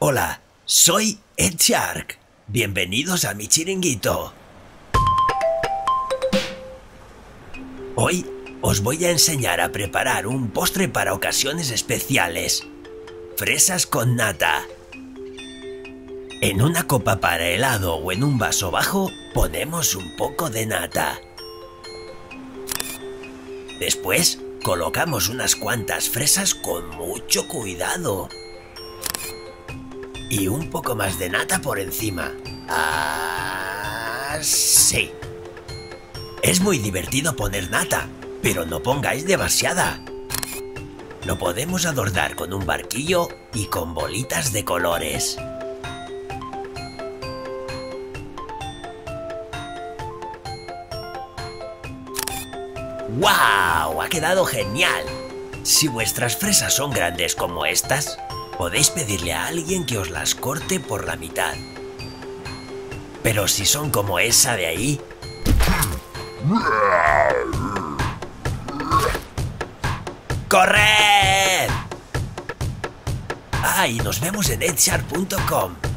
Hola, soy Ed Shark. Bienvenidos a mi chiringuito. Hoy os voy a enseñar a preparar un postre para ocasiones especiales. Fresas con nata. En una copa para helado o en un vaso bajo ponemos un poco de nata. Después colocamos unas cuantas fresas con mucho cuidado. Y un poco más de nata por encima. Así. Es muy divertido poner nata, pero no pongáis demasiada. Lo podemos adornar con un barquillo y con bolitas de colores. ¡Wow! ¡Ha quedado genial! Si vuestras fresas son grandes como estas, podéis pedirle a alguien que os las corte por la mitad. Pero si son como esa de ahí... ¡Corred! Y nos vemos en edshark.com.